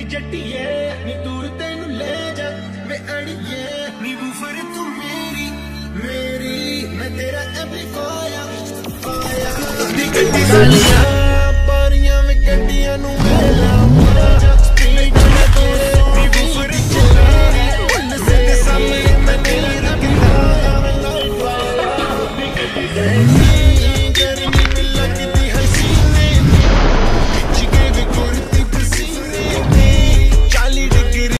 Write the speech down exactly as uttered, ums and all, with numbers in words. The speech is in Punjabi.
ਵੇ ਜੱਟੀਏ ਨੀ ਦੂਰ ਤੈਨੂੰ ਲੈ ਜਾ ਵੇ ਅੜੀਏ ਨੀ ਬੂਫਰ ਤੂੰ ਮੇਰੀ ਮੇਰੀ ਮੈਂ ਤੇਰਾ ਐਂਪਲੀਫਾਇਰ ਪਾਇਆ ਦੀ ਗੱਡੀ ਸਾਲੀਆਂ ਪਾਰੀਆਂ ਵੇ ਗੱਡੀਆਂ ਨੂੰ ਮੇਲਾ ਮਾਰਾ ਸਪੀਡ ਨਾ ਤੇਰੇ ਨੀ ਬੂਫਰ ਚੱਲੇ ਹੁਣ ਸੇ ਸਾਹਮਣੇ ਮੈਂ ਤੇਰਾ ਰੱਖਦਾ ਮੈਂ ਲਾਈਟ ਵਾਲਾ ਦੀ ਗੱਡੀ